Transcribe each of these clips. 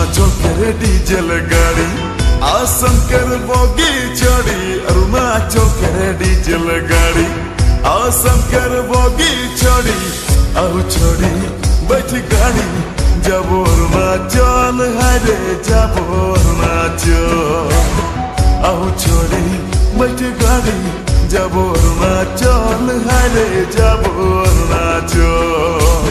अरुणाचल के डीजल गाड़ी आसम कर बोगी चढ़ी अरुणाचल के डीजल गाड़ी आसम कर बोगी चढ़ी आहू छोड़ी बैठ गाड़ी जब अरुणाचल हरे जब अरुणाचल आहू छोड़ी बैठ गाड़ी जब अरुणाचल हरे जब अरुणाचल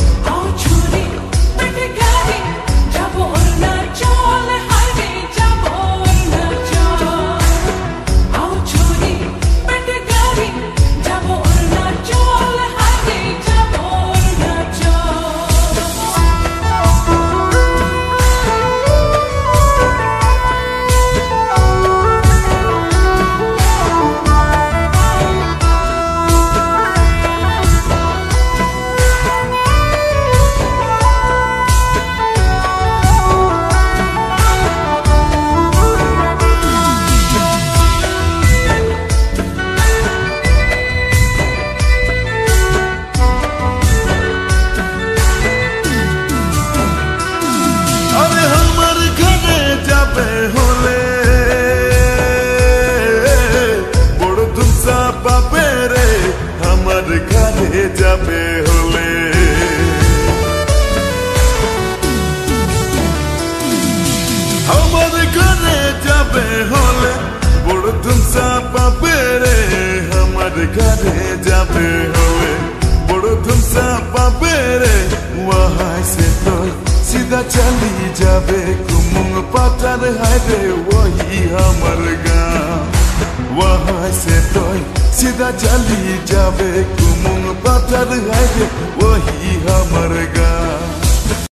जाबे होले हमारे घरे जाबे होले बड़ धुमसा पापे रे हमारे घरे जाबे होले बड़ धुमसा पापे रे वहाँ से तो सीधा चली जाबे कुमुंग पाटर है रे वही हमार गाँव वहाँ से तो सीधा चली जाबे कुमुंग पाटर है रे वही हमार गाँव